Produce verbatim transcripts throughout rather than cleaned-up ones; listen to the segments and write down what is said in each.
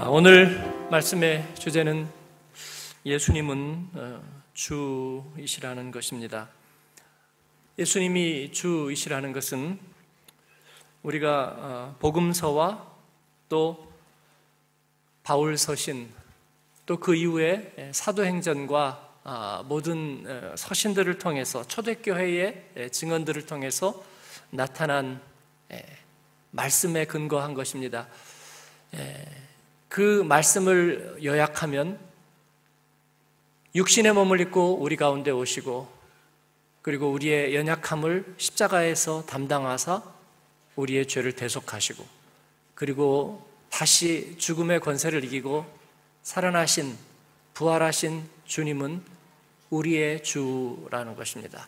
오늘 말씀의 주제는 예수님은 주이시라는 것입니다. 예수님이 주이시라는 것은 우리가 복음서와 또 바울 서신 또 그 이후에 사도행전과 모든 서신들을 통해서 초대교회의 증언들을 통해서 나타난 말씀에 근거한 것입니다. 그 말씀을 요약하면 육신의 몸을 입고 우리 가운데 오시고 그리고 우리의 연약함을 십자가에서 담당하사 우리의 죄를 대속하시고 그리고 다시 죽음의 권세를 이기고 살아나신 부활하신 주님은 우리의 주라는 것입니다.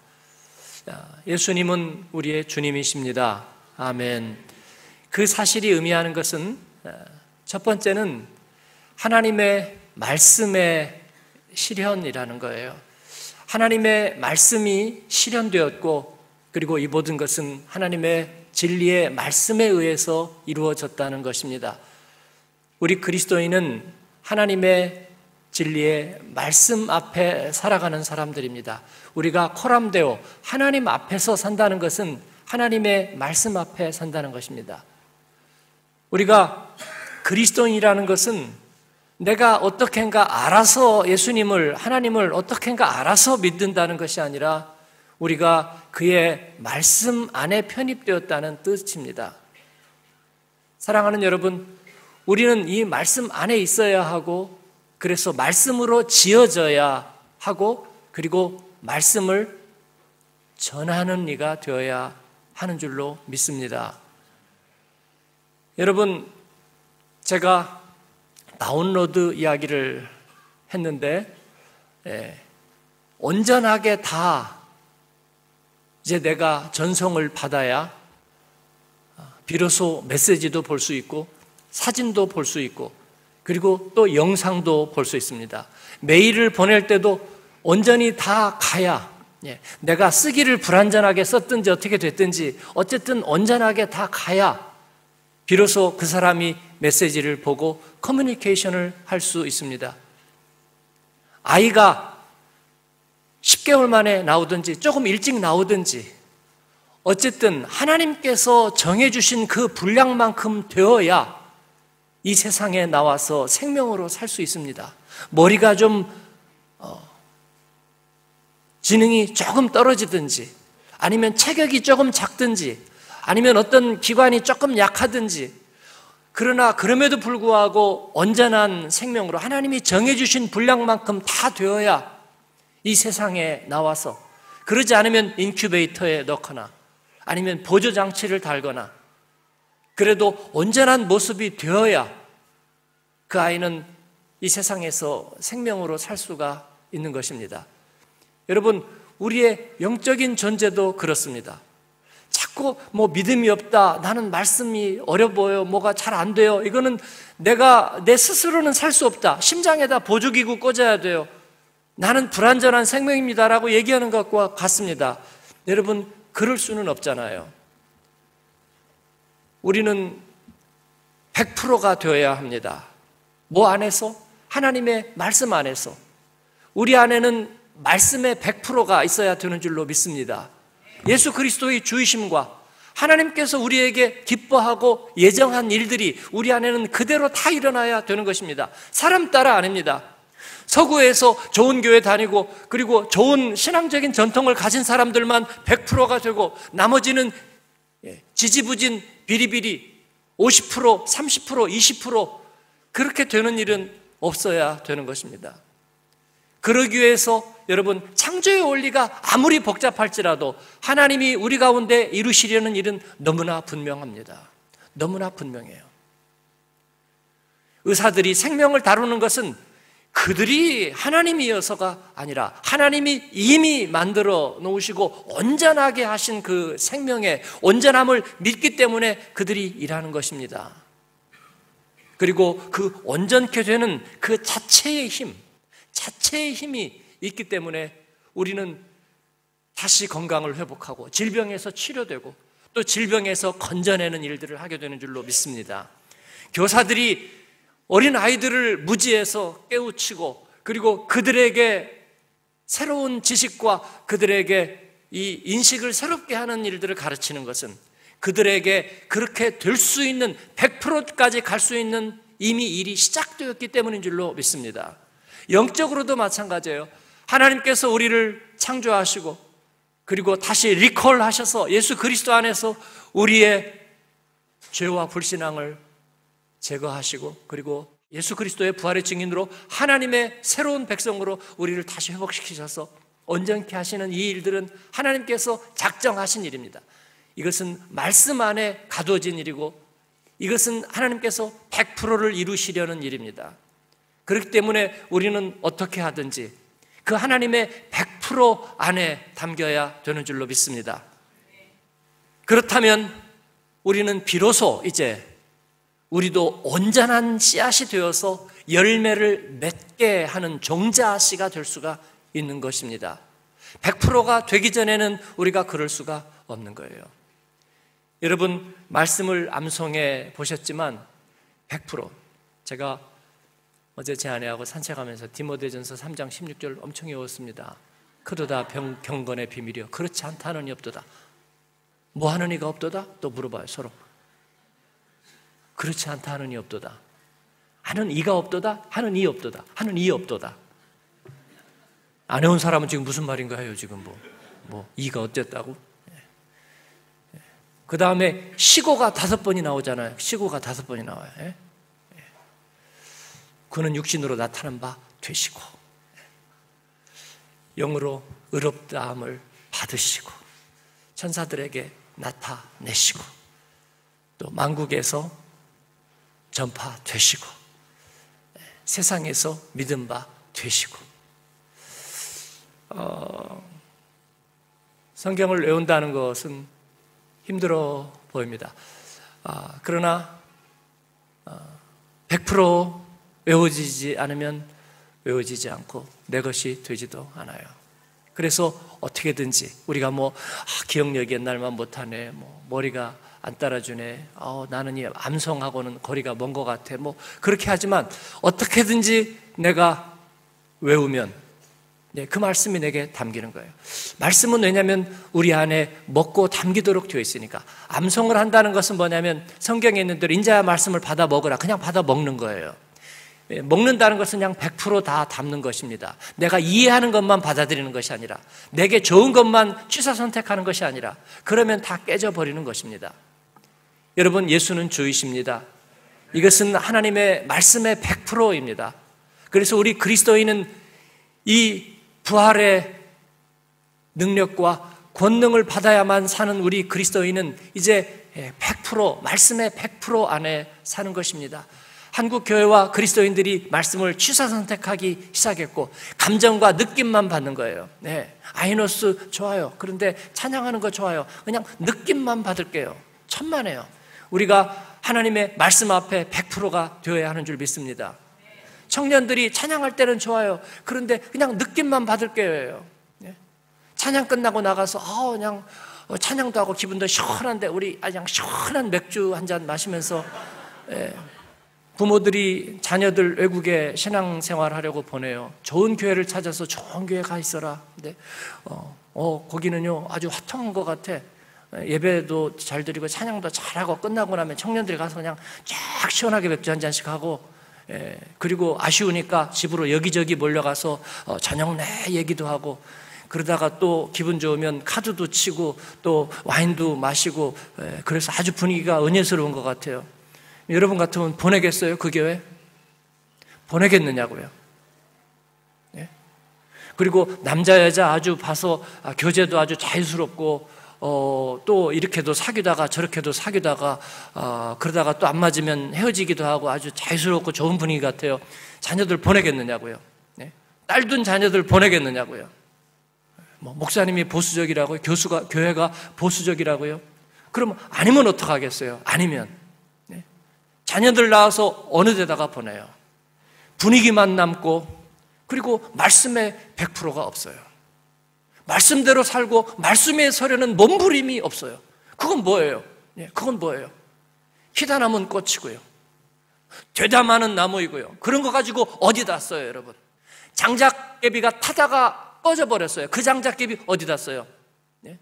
예수님은 우리의 주님이십니다. 아멘. 그 사실이 의미하는 것은 첫 번째는 하나님의 말씀의 실현이라는 거예요. 하나님의 말씀이 실현되었고 그리고 이 모든 것은 하나님의 진리의 말씀에 의해서 이루어졌다는 것입니다. 우리 그리스도인은 하나님의 진리의 말씀 앞에 살아가는 사람들입니다. 우리가 코람데오 하나님 앞에서 산다는 것은 하나님의 말씀 앞에 산다는 것입니다. 우리가 그리스도인이라는 것은 내가 어떻게인가 알아서 예수님을 하나님을 어떻게인가 알아서 믿는다는 것이 아니라 우리가 그의 말씀 안에 편입되었다는 뜻입니다. 사랑하는 여러분, 우리는 이 말씀 안에 있어야 하고 그래서 말씀으로 지어져야 하고 그리고 말씀을 전하는 이가 되어야 하는 줄로 믿습니다. 여러분, 제가 다운로드 이야기를 했는데 예, 온전하게 다 이제 내가 전송을 받아야 비로소 메시지도 볼 수 있고 사진도 볼 수 있고 그리고 또 영상도 볼 수 있습니다. 메일을 보낼 때도 온전히 다 가야 예, 내가 쓰기를 불완전하게 썼든지 어떻게 됐든지 어쨌든 온전하게 다 가야 비로소 그 사람이 메시지를 보고 커뮤니케이션을 할 수 있습니다. 아이가 십 개월 만에 나오든지 조금 일찍 나오든지 어쨌든 하나님께서 정해주신 그 분량만큼 되어야 이 세상에 나와서 생명으로 살 수 있습니다. 머리가 좀 어, 지능이 조금 떨어지든지 아니면 체격이 조금 작든지 아니면 어떤 기관이 조금 약하든지 그러나 그럼에도 불구하고 온전한 생명으로 하나님이 정해주신 분량만큼 다 되어야 이 세상에 나와서 그러지 않으면 인큐베이터에 넣거나 아니면 보조장치를 달거나 그래도 온전한 모습이 되어야 그 아이는 이 세상에서 생명으로 살 수가 있는 것입니다. 여러분, 우리의 영적인 존재도 그렇습니다. 자꾸 뭐 믿음이 없다, 나는 말씀이 어려 보여, 뭐가 잘 안 돼요, 이거는 내가 내 스스로는 살 수 없다, 심장에다 보조기구 꽂아야 돼요, 나는 불완전한 생명입니다라고 얘기하는 것과 같습니다. 여러분, 그럴 수는 없잖아요. 우리는 백 퍼센트가 되어야 합니다. 뭐 안에서? 하나님의 말씀 안에서. 우리 안에는 말씀의 백 퍼센트가 있어야 되는 줄로 믿습니다. 예수 그리스도의 주이심과 하나님께서 우리에게 기뻐하고 예정한 일들이 우리 안에는 그대로 다 일어나야 되는 것입니다. 사람 따라 아닙니다. 서구에서 좋은 교회 다니고 그리고 좋은 신앙적인 전통을 가진 사람들만 백 퍼센트가 되고 나머지는 지지부진 비리비리 오십 퍼센트, 삼십 퍼센트, 이십 퍼센트 그렇게 되는 일은 없어야 되는 것입니다. 그러기 위해서 여러분, 창조의 원리가 아무리 복잡할지라도 하나님이 우리 가운데 이루시려는 일은 너무나 분명합니다. 너무나 분명해요. 의사들이 생명을 다루는 것은 그들이 하나님이어서가 아니라 하나님이 이미 만들어 놓으시고 온전하게 하신 그 생명의 온전함을 믿기 때문에 그들이 일하는 것입니다. 그리고 그 온전케 되는 그 자체의 힘, 자체의 힘이 있기 때문에 우리는 다시 건강을 회복하고 질병에서 치료되고 또 질병에서 건져내는 일들을 하게 되는 줄로 믿습니다. 교사들이 어린 아이들을 무지해서 깨우치고 그리고 그들에게 새로운 지식과 그들에게 이 인식을 새롭게 하는 일들을 가르치는 것은 그들에게 그렇게 될 수 있는 백 퍼센트까지 갈 수 있는 이미 일이 시작되었기 때문인 줄로 믿습니다. 영적으로도 마찬가지예요. 하나님께서 우리를 창조하시고 그리고 다시 리콜 하셔서 예수 그리스도 안에서 우리의 죄와 불신앙을 제거하시고 그리고 예수 그리스도의 부활의 증인으로 하나님의 새로운 백성으로 우리를 다시 회복시키셔서 온전케 하시는 이 일들은 하나님께서 작정하신 일입니다. 이것은 말씀 안에 가두어진 일이고 이것은 하나님께서 백 퍼센트를 이루시려는 일입니다. 그렇기 때문에 우리는 어떻게 하든지 그 하나님의 백 퍼센트 안에 담겨야 되는 줄로 믿습니다. 그렇다면 우리는 비로소 이제 우리도 온전한 씨앗이 되어서 열매를 맺게 하는 종자씨가 될 수가 있는 것입니다. 백 퍼센트가 되기 전에는 우리가 그럴 수가 없는 거예요. 여러분 말씀을 암송해 보셨지만 백 퍼센트 제가 어제 제 아내하고 산책하면서 디모데전서 삼 장 십육 절 엄청 외웠습니다. 그도다 병, 경건의 비밀이요 그렇지 않다는 이 없도다. 뭐 하는 이가 없도다? 또 물어봐요 서로. 그렇지 않다 하는 이 없도다. 하는 이가 없도다? 하는 이 없도다. 하는 이 없도다. 안 해온 사람은 지금 무슨 말인가 해요 지금 뭐, 뭐 이가 어쨌다고? 그 다음에 시고가 다섯 번이 나오잖아요. 시고가 다섯 번이 나와요. 예? 그는 육신으로 나타난 바 되시고 영으로 의롭다함을 받으시고 천사들에게 나타내시고 또 만국에서 전파되시고 세상에서 믿은 바 되시고 어, 성경을 외운다는 것은 힘들어 보입니다. 아, 그러나 어, 백 퍼센트 외워지지 않으면 외워지지 않고 내 것이 되지도 않아요. 그래서 어떻게든지 우리가 뭐 아, 기억력이 옛날만 못하네, 뭐 머리가 안 따라주네, 어, 나는 이 암송하고는 거리가 먼 것 같아, 뭐 그렇게 하지만 어떻게든지 내가 외우면 네, 그 말씀이 내게 담기는 거예요. 말씀은 왜냐하면 우리 안에 먹고 담기도록 되어 있으니까. 암송을 한다는 것은 뭐냐면 성경에 있는 대로 인자야 말씀을 받아 먹으라, 그냥 받아 먹는 거예요. 먹는다는 것은 그냥 백 퍼센트 다 담는 것입니다. 내가 이해하는 것만 받아들이는 것이 아니라 내게 좋은 것만 취사 선택하는 것이 아니라 그러면 다 깨져버리는 것입니다. 여러분 예수는 주이십니다. 이것은 하나님의 말씀의 백 퍼센트입니다. 그래서 우리 그리스도인은 이 부활의 능력과 권능을 받아야만 사는 우리 그리스도인은 이제 백 퍼센트 말씀의 백 퍼센트 안에 사는 것입니다. 한국 교회와 그리스도인들이 말씀을 취사 선택하기 시작했고 감정과 느낌만 받는 거예요. 네, 아이노스 좋아요. 그런데 찬양하는 거 좋아요. 그냥 느낌만 받을게요. 천만에요. 우리가 하나님의 말씀 앞에 백 퍼센트가 되어야 하는 줄 믿습니다. 청년들이 찬양할 때는 좋아요. 그런데 그냥 느낌만 받을게요. 네? 찬양 끝나고 나가서 아, 그냥 찬양도 하고 기분도 시원한데 우리 그냥 시원한 맥주 한 잔 마시면서 예. 부모들이 자녀들 외국에 신앙생활 하려고 보내요. 좋은 교회를 찾아서 좋은 교회 가 있어라. 근데 어, 어 거기는요 아주 화통한 것 같아. 예배도 잘 드리고 찬양도 잘하고 끝나고 나면 청년들이 가서 그냥 쫙 시원하게 맥주 한 잔씩 하고 예, 그리고 아쉬우니까 집으로 여기저기 몰려가서 어, 저녁 내 얘기도 하고 그러다가 또 기분 좋으면 카드도 치고 또 와인도 마시고 예, 그래서 아주 분위기가 은혜스러운 것 같아요. 여러분 같으면 보내겠어요? 그 교회? 보내겠느냐고요. 예? 그리고 남자 여자 아주 봐서 아, 교제도 아주 자유스럽고 어, 또 이렇게도 사귀다가 저렇게도 사귀다가 어, 그러다가 또 안 맞으면 헤어지기도 하고 아주 자유스럽고 좋은 분위기 같아요. 자녀들 보내겠느냐고요. 예? 딸둔 자녀들 보내겠느냐고요. 뭐 목사님이 보수적이라고요? 교수가 교회가 보수적이라고요? 그럼 아니면 어떡하겠어요? 아니면 자녀들 낳아서 어느 데다가 보내요. 분위기만 남고 그리고 말씀의 백 퍼센트가 없어요. 말씀대로 살고 말씀에 서려는 몸부림이 없어요. 그건 뭐예요? 예, 그건 뭐예요? 희다남은 꽃이고요. 되다 많은 나무이고요. 그런 거 가지고 어디다 써요, 여러분? 장작개비가 타다가 꺼져버렸어요. 그 장작개비 어디다 써요? 네?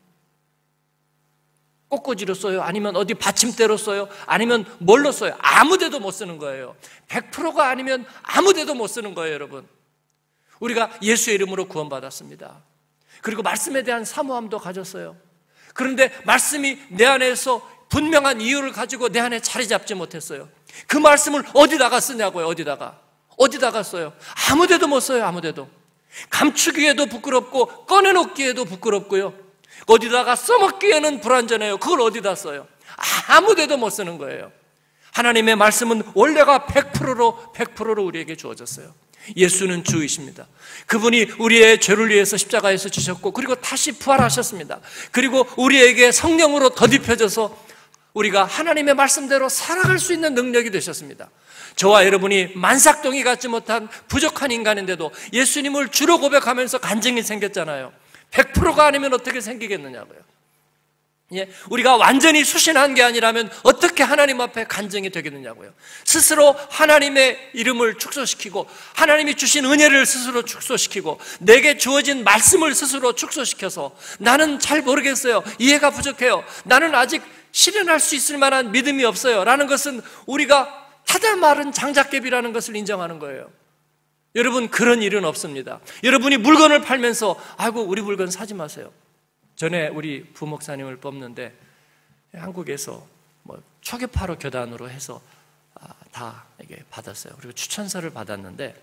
꽃꽂이로 써요? 아니면 어디 받침대로 써요? 아니면 뭘로 써요? 아무 데도 못 쓰는 거예요. 백 퍼센트가 아니면 아무 데도 못 쓰는 거예요, 여러분. 우리가 예수의 이름으로 구원받았습니다. 그리고 말씀에 대한 사모함도 가졌어요. 그런데 말씀이 내 안에서 분명한 이유를 가지고 내 안에 자리 잡지 못했어요. 그 말씀을 어디다가 쓰냐고요, 어디다가. 어디다가 써요? 아무 데도 못 써요, 아무 데도. 감추기에도 부끄럽고 꺼내놓기에도 부끄럽고요. 어디다가 써먹기에는 불완전해요. 그걸 어디다 써요? 아무 데도 못 쓰는 거예요. 하나님의 말씀은 원래가 백 퍼센트로 백 퍼센트로 우리에게 주어졌어요. 예수는 주이십니다. 그분이 우리의 죄를 위해서 십자가에서 지셨고 그리고 다시 부활하셨습니다. 그리고 우리에게 성령으로 덧입혀져서 우리가 하나님의 말씀대로 살아갈 수 있는 능력이 되셨습니다. 저와 여러분이 만삭동이 갖지 못한 부족한 인간인데도 예수님을 주로 고백하면서 간증이 생겼잖아요. 백 퍼센트가 아니면 어떻게 생기겠느냐고요. 예, 우리가 완전히 수신한 게 아니라면 어떻게 하나님 앞에 간증이 되겠느냐고요. 스스로 하나님의 이름을 축소시키고 하나님이 주신 은혜를 스스로 축소시키고 내게 주어진 말씀을 스스로 축소시켜서 나는 잘 모르겠어요. 이해가 부족해요. 나는 아직 실현할 수 있을 만한 믿음이 없어요. 라는 것은 우리가 타다 마른 장작개비라는 것을 인정하는 거예요. 여러분, 그런 일은 없습니다. 여러분이 물건을 팔면서 아이고 우리 물건 사지 마세요. 전에 우리 부목사님을 뽑는데 한국에서 뭐 초계파로 교단으로 해서 다 이게 받았어요. 그리고 추천서를 받았는데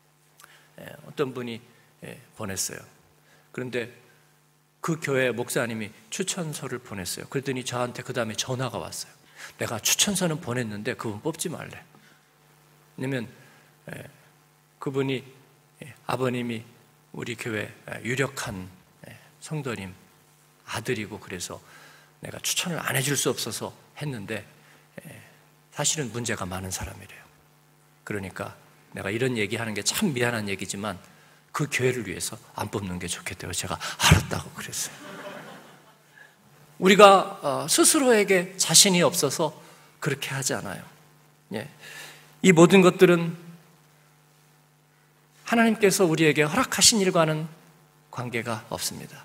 어떤 분이 보냈어요. 그런데 그 교회 목사님이 추천서를 보냈어요. 그랬더니 저한테 그 다음에 전화가 왔어요. 내가 추천서는 보냈는데 그분 뽑지 말래. 왜냐면 그분이 아버님이 우리 교회 유력한 성도님 아들이고 그래서 내가 추천을 안 해줄 수 없어서 했는데 사실은 문제가 많은 사람이래요. 그러니까 내가 이런 얘기하는 게 참 미안한 얘기지만 그 교회를 위해서 안 뽑는 게 좋겠대요. 제가 알았다고 그랬어요. 우리가 스스로에게 자신이 없어서 그렇게 하지 않아요. 이 모든 것들은 하나님께서 우리에게 허락하신 일과는 관계가 없습니다.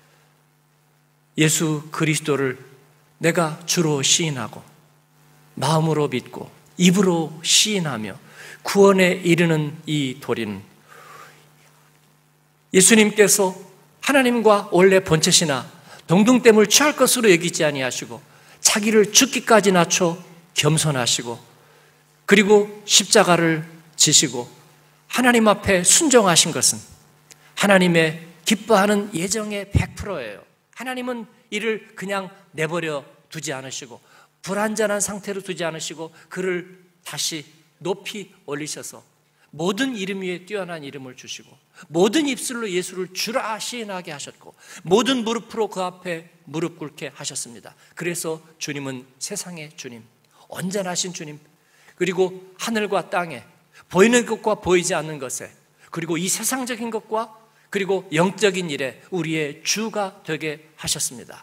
예수 그리스도를 내가 주로 시인하고 마음으로 믿고 입으로 시인하며 구원에 이르는 이 도리는 예수님께서 하나님과 원래 본체시나 동등됨을 취할 것으로 여기지 아니하시고 자기를 죽기까지 낮춰 겸손하시고 그리고 십자가를 지시고 하나님 앞에 순종하신 것은 하나님의 기뻐하는 예정의 백 퍼센트예요. 하나님은 이를 그냥 내버려 두지 않으시고 불완전한 상태로 두지 않으시고 그를 다시 높이 올리셔서 모든 이름 위에 뛰어난 이름을 주시고 모든 입술로 예수를 주라 시인하게 하셨고 모든 무릎으로 그 앞에 무릎 꿇게 하셨습니다. 그래서 주님은 세상의 주님, 온전하신 주님, 그리고 하늘과 땅에 보이는 것과 보이지 않는 것에 그리고 이 세상적인 것과 그리고 영적인 일에 우리의 주가 되게 하셨습니다.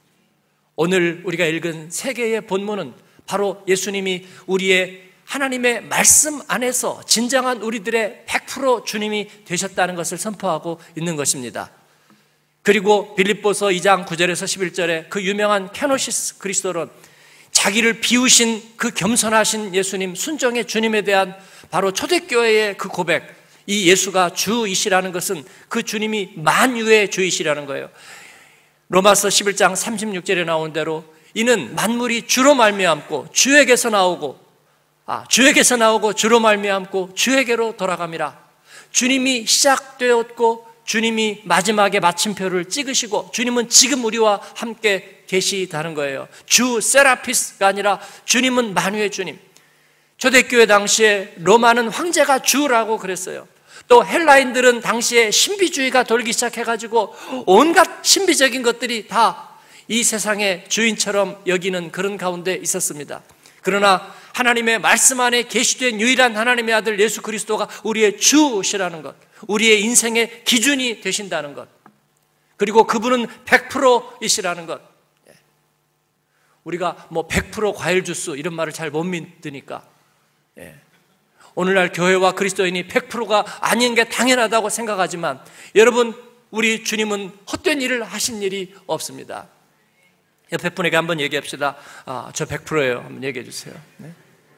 오늘 우리가 읽은 세 개의 본문은 바로 예수님이 우리의 하나님의 말씀 안에서 진정한 우리들의 백 퍼센트 주님이 되셨다는 것을 선포하고 있는 것입니다. 그리고 빌립보서 이 장 구 절에서 십일 절에 그 유명한 케노시스 그리스도론 자기를 비우신 그 겸손하신 예수님, 순종의 주님에 대한 바로 초대교회의 그 고백, 이 예수가 주이시라는 것은 그 주님이 만유의 주이시라는 거예요. 로마서 십일 장 삼십육 절에 나온 대로 이는 만물이 주로 말미암고 주에게서 나오고 아 주에게서 나오고 주로 말미암고 주에게로 돌아갑니다. 주님이 시작되었고 주님이 마지막에 마침표를 찍으시고 주님은 지금 우리와 함께 계시다는 거예요. 주 세라피스가 아니라 주님은 만유의 주님. 초대교회 당시에 로마는 황제가 주라고 그랬어요. 또 헬라인들은 당시에 신비주의가 돌기 시작해가지고 온갖 신비적인 것들이 다 이 세상의 주인처럼 여기는 그런 가운데 있었습니다. 그러나 하나님의 말씀 안에 계시된 유일한 하나님의 아들 예수 그리스도가 우리의 주시라는 것, 우리의 인생의 기준이 되신다는 것, 그리고 그분은 백 퍼센트이시라는 것. 우리가 뭐 백 퍼센트 과일 주스 이런 말을 잘 못 믿으니까 예. 오늘날 교회와 그리스도인이 백 퍼센트가 아닌 게 당연하다고 생각하지만 여러분, 우리 주님은 헛된 일을 하신 일이 없습니다. 옆에 분에게 한번 얘기합시다. 아, 저 백 퍼센트예요. 한번 얘기해 주세요. 네?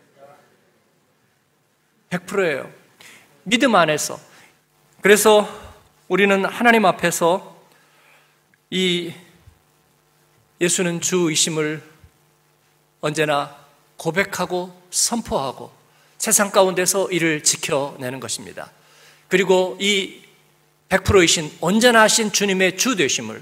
백 퍼센트예요. 믿음 안에서. 그래서 우리는 하나님 앞에서 이 예수는 주이심을 언제나 고백하고 선포하고 세상 가운데서 이를 지켜내는 것입니다. 그리고 이 백 퍼센트이신 언제나 하신 주님의 주 되심을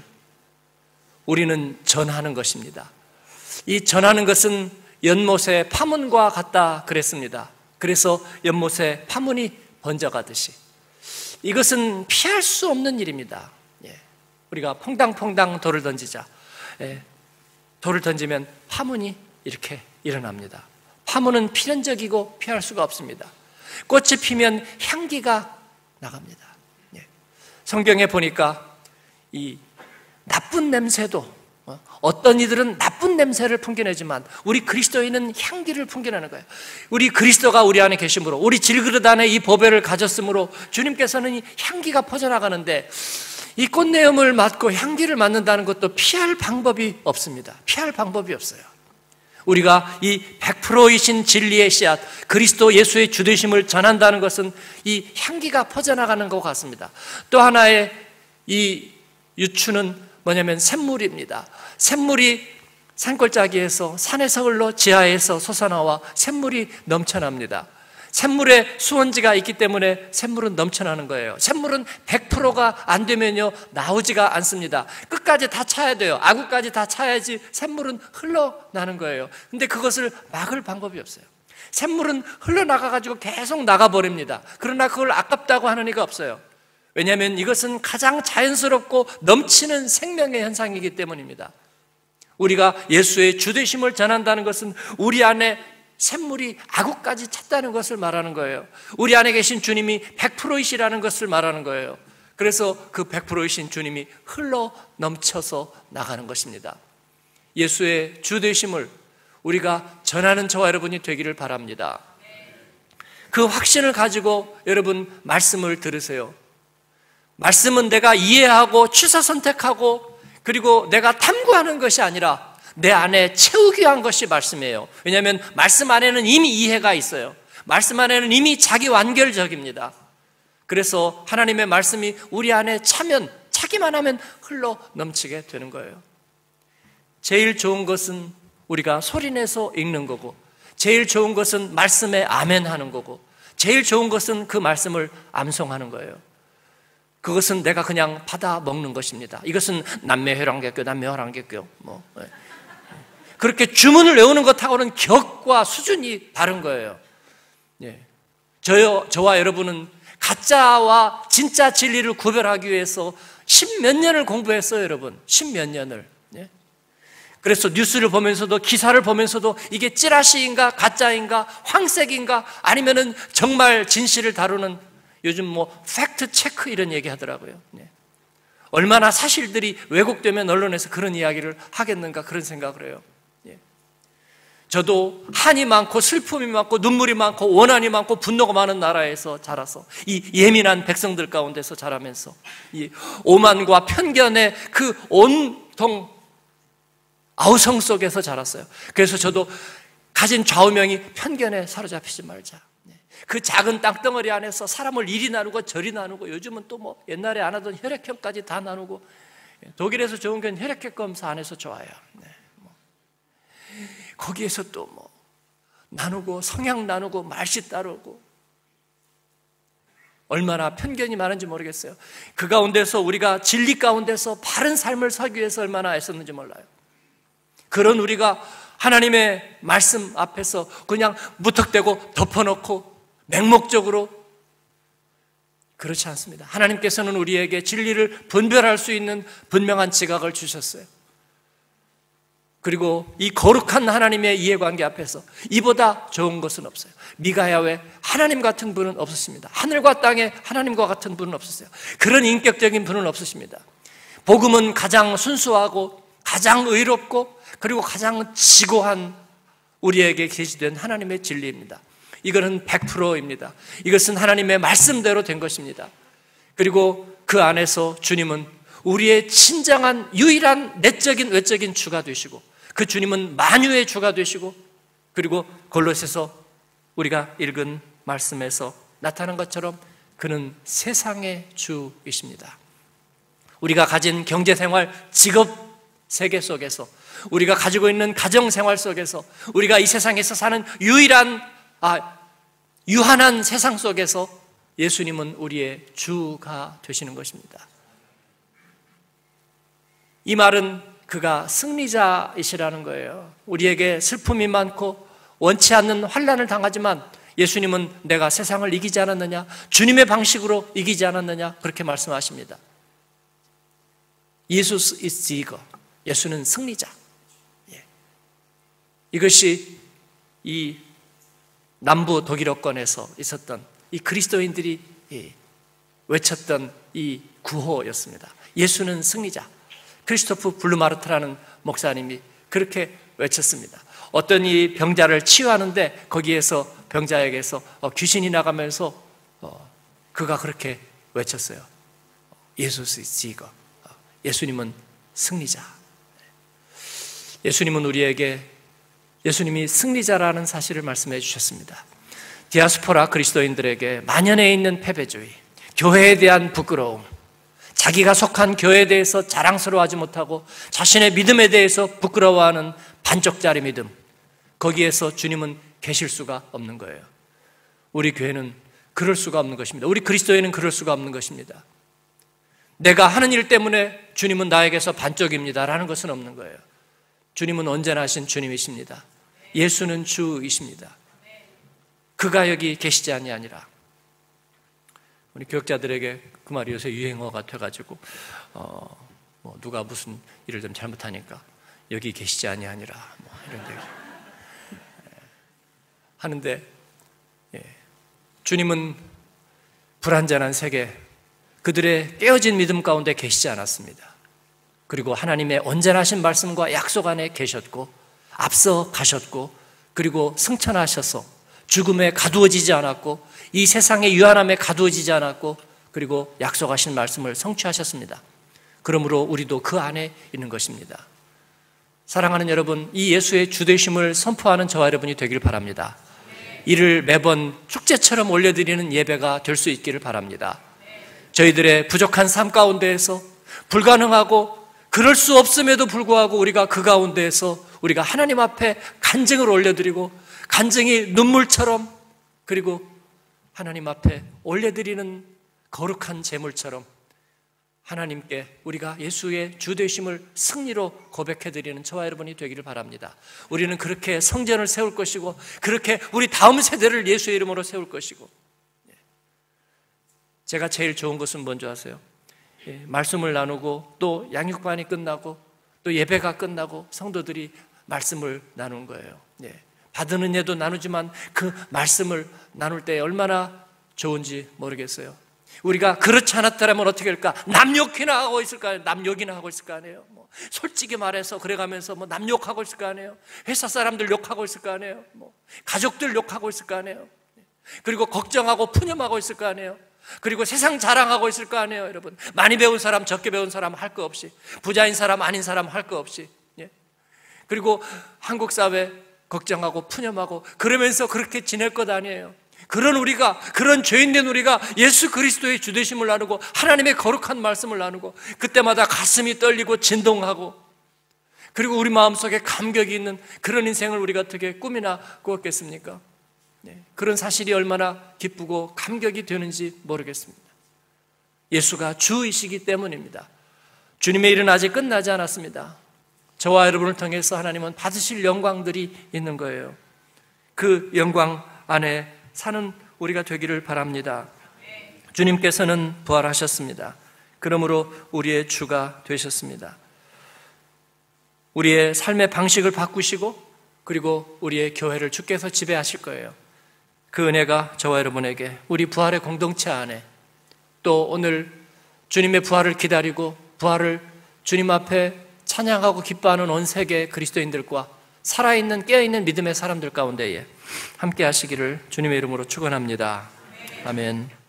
우리는 전하는 것입니다. 이 전하는 것은 연못의 파문과 같다 그랬습니다. 그래서 연못에 파문이 번져가듯이 이것은 피할 수 없는 일입니다. 예. 우리가 퐁당퐁당 돌을 던지자. 예. 돌을 던지면 파문이 이렇게 일어납니다. 파문은 필연적이고 피할 수가 없습니다. 꽃이 피면 향기가 나갑니다. 예. 성경에 보니까 이 나쁜 냄새도, 어떤 이들은 나쁜 냄새를 풍겨내지만 우리 그리스도인은 향기를 풍겨내는 거예요. 우리 그리스도가 우리 안에 계심으로, 우리 질그릇 안에 이 보배를 가졌으므로 주님께서는 이 향기가 퍼져나가는데, 이 꽃내음을 맡고 향기를 맡는다는 것도 피할 방법이 없습니다. 피할 방법이 없어요. 우리가 이 백 퍼센트이신 진리의 씨앗, 그리스도 예수의 주되심을 전한다는 것은 이 향기가 퍼져나가는 것 같습니다. 또 하나의 이 유추는 뭐냐면 샘물입니다. 샘물이 산골짜기에서 산에서 흘러 지하에서 솟아나와 샘물이 넘쳐납니다. 샘물에 수원지가 있기 때문에 샘물은 넘쳐나는 거예요. 샘물은 백 퍼센트가 안 되면요 나오지가 않습니다. 끝까지 다 차야 돼요. 아구까지 다 차야지 샘물은 흘러나는 거예요. 근데 그것을 막을 방법이 없어요. 샘물은 흘러나가가지고 계속 나가버립니다. 그러나 그걸 아깝다고 하는 이가 없어요. 왜냐하면 이것은 가장 자연스럽고 넘치는 생명의 현상이기 때문입니다. 우리가 예수의 주되심을 전한다는 것은 우리 안에 샘물이 아구까지 찼다는 것을 말하는 거예요. 우리 안에 계신 주님이 백 퍼센트이시라는 것을 말하는 거예요. 그래서 그 백 퍼센트이신 주님이 흘러 넘쳐서 나가는 것입니다. 예수의 주되심을 우리가 전하는 저와 여러분이 되기를 바랍니다. 그 확신을 가지고 여러분 말씀을 들으세요. 말씀은 내가 이해하고 취사 선택하고 그리고 내가 탐구하는 것이 아니라 내 안에 채우기 위한 것이 말씀이에요. 왜냐하면 말씀 안에는 이미 이해가 있어요. 말씀 안에는 이미 자기 완결적입니다. 그래서 하나님의 말씀이 우리 안에 차면, 차기만 하면 흘러 넘치게 되는 거예요. 제일 좋은 것은 우리가 소리내서 읽는 거고, 제일 좋은 것은 말씀에 아멘 하는 거고, 제일 좋은 것은 그 말씀을 암송하는 거예요. 그것은 내가 그냥 받아 먹는 것입니다. 이것은 남매회랑개교, 남매회랑개교 뭐 그렇게 주문을 외우는 것하고는 격과 수준이 다른 거예요. 예. 저요, 저와 여러분은 가짜와 진짜 진리를 구별하기 위해서 십몇 년을 공부했어요, 여러분. 십몇 년을. 예. 그래서 뉴스를 보면서도, 기사를 보면서도 이게 찌라시인가, 가짜인가, 황색인가, 아니면은 정말 진실을 다루는 요즘 뭐 팩트 체크 이런 얘기 하더라고요. 예. 얼마나 사실들이 왜곡되면 언론에서 그런 이야기를 하겠는가 그런 생각을 해요. 저도 한이 많고 슬픔이 많고 눈물이 많고 원한이 많고 분노가 많은 나라에서 자라서 이 예민한 백성들 가운데서 자라면서 이 오만과 편견의 그 온통 아우성 속에서 자랐어요. 그래서 저도 가진 좌우명이 편견에 사로잡히지 말자. 그 작은 땅덩어리 안에서 사람을 이리 나누고 저리 나누고, 요즘은 또 뭐 옛날에 안 하던 혈액형까지 다 나누고, 독일에서 좋은 건 혈액형 검사 안 해서 좋아요. 네. 거기에서 또 뭐 나누고 성향 나누고 말씨 따르고 얼마나 편견이 많은지 모르겠어요. 그 가운데서 우리가 진리 가운데서 바른 삶을 살기 위해서 얼마나 애썼는지 몰라요. 그런 우리가 하나님의 말씀 앞에서 그냥 무턱대고 덮어놓고 맹목적으로, 그렇지 않습니다. 하나님께서는 우리에게 진리를 분별할 수 있는 분명한 지각을 주셨어요. 그리고 이 거룩한 하나님의 이해관계 앞에서 이보다 좋은 것은 없어요. 미가야 외 하나님 같은 분은 없으십니다. 하늘과 땅에 하나님과 같은 분은 없으세요. 그런 인격적인 분은 없으십니다. 복음은 가장 순수하고 가장 의롭고 그리고 가장 지고한 우리에게 계시된 하나님의 진리입니다. 이거는 백 퍼센트입니다. 이것은 하나님의 말씀대로 된 것입니다. 그리고 그 안에서 주님은 우리의 진정한 유일한 내적인 외적인 주가 되시고, 그 주님은 만유의 주가 되시고, 그리고 골로새서 우리가 읽은 말씀에서 나타난 것처럼 그는 세상의 주이십니다. 우리가 가진 경제생활, 직업 세계 속에서, 우리가 가지고 있는 가정생활 속에서, 우리가 이 세상에서 사는 유일한 아, 유한한 세상 속에서 예수님은 우리의 주가 되시는 것입니다. 이 말은 그가 승리자이시라는 거예요. 우리에게 슬픔이 많고 원치 않는 환난을 당하지만 예수님은 내가 세상을 이기지 않았느냐, 주님의 방식으로 이기지 않았느냐, 그렇게 말씀하십니다. 예수 is 지거, 예수는 승리자. 예. 이것이 이 남부 독일어권에서 있었던 이 그리스도인들이 외쳤던 이 구호였습니다. 예수는 승리자. 크리스토프 블루마르트라는 목사님이 그렇게 외쳤습니다. 어떤 이 병자를 치유하는데 거기에서 병자에게서 귀신이 나가면서 그가 그렇게 외쳤어요. 예수스 지거. 예수님은 승리자. 예수님은 우리에게 예수님이 승리자라는 사실을 말씀해 주셨습니다. 디아스포라 그리스도인들에게 만연해 있는 패배주의, 교회에 대한 부끄러움, 자기가 속한 교회에 대해서 자랑스러워하지 못하고 자신의 믿음에 대해서 부끄러워하는 반쪽짜리 믿음, 거기에서 주님은 계실 수가 없는 거예요. 우리 교회는 그럴 수가 없는 것입니다. 우리 그리스도인은 그럴 수가 없는 것입니다. 내가 하는 일 때문에 주님은 나에게서 반쪽입니다라는 것은 없는 거예요. 주님은 언제나 하신 주님이십니다. 예수는 주이십니다. 그가 여기 계시지 아니하니라. 우리 교역자들에게 그 말이 요새 유행어가 돼가지고 어, 뭐 누가 무슨 일을 좀 잘못하니까 여기 계시지 아니하니라 뭐 이런 얘기 하는데, 예. 주님은 불완전한 세계, 그들의 깨어진 믿음 가운데 계시지 않았습니다. 그리고 하나님의 온전하신 말씀과 약속 안에 계셨고 앞서 가셨고, 그리고 승천하셔서 죽음에 가두어지지 않았고 이 세상의 유한함에 가두어지지 않았고, 그리고 약속하신 말씀을 성취하셨습니다. 그러므로 우리도 그 안에 있는 것입니다. 사랑하는 여러분, 이 예수의 주되심을 선포하는 저와 여러분이 되길 바랍니다. 이를 매번 축제처럼 올려드리는 예배가 될 수 있기를 바랍니다. 저희들의 부족한 삶 가운데에서 불가능하고 그럴 수 없음에도 불구하고 우리가 그 가운데에서 우리가 하나님 앞에 간증을 올려드리고 간증이 눈물처럼, 그리고 하나님 앞에 올려드리는 거룩한 제물처럼 하나님께 우리가 예수의 주되심을 승리로 고백해드리는 저와 여러분이 되기를 바랍니다. 우리는 그렇게 성전을 세울 것이고 그렇게 우리 다음 세대를 예수의 이름으로 세울 것이고, 제가 제일 좋은 것은 뭔지 아세요? 예, 말씀을 나누고 또 양육반이 끝나고 또 예배가 끝나고 성도들이 말씀을 나누는 거예요. 예, 받은 은혜도 나누지만 그 말씀을 나눌 때 얼마나 좋은지 모르겠어요. 우리가 그렇지 않았더라면 어떻게 할까? 남 욕이나 하고 있을 거 아니에요? 남 욕이나 하고 있을 거 아니에요? 뭐 솔직히 말해서 그래가면서 뭐 남 욕하고 있을 거 아니에요? 회사 사람들 욕하고 있을 거 아니에요? 뭐 가족들 욕하고 있을 거 아니에요? 그리고 걱정하고 푸념하고 있을 거 아니에요? 그리고 세상 자랑하고 있을 거 아니에요, 여러분? 많이 배운 사람, 적게 배운 사람 할 거 없이, 부자인 사람, 아닌 사람 할 거 없이, 예? 그리고 한국 사회 걱정하고 푸념하고 그러면서 그렇게 지낼 것 아니에요. 그런 우리가, 그런 죄인된 우리가 예수 그리스도의 주되심을 나누고 하나님의 거룩한 말씀을 나누고 그때마다 가슴이 떨리고 진동하고, 그리고 우리 마음속에 감격이 있는 그런 인생을 우리가 어떻게 꿈이나 꾸었겠습니까? 네, 그런 사실이 얼마나 기쁘고 감격이 되는지 모르겠습니다. 예수가 주이시기 때문입니다. 주님의 일은 아직 끝나지 않았습니다. 저와 여러분을 통해서 하나님은 받으실 영광들이 있는 거예요. 그 영광 안에 사는 우리가 되기를 바랍니다. 주님께서는 부활하셨습니다. 그러므로 우리의 주가 되셨습니다. 우리의 삶의 방식을 바꾸시고 그리고 우리의 교회를 주께서 지배하실 거예요. 그 은혜가 저와 여러분에게 우리 부활의 공동체 안에, 또 오늘 주님의 부활을 기다리고 부활을 주님 앞에 찬양하고 기뻐하는 온 세계 그리스도인들과 살아있는 깨어있는 믿음의 사람들 가운데에 함께 하시기를 주님의 이름으로 축원합니다. 아멘.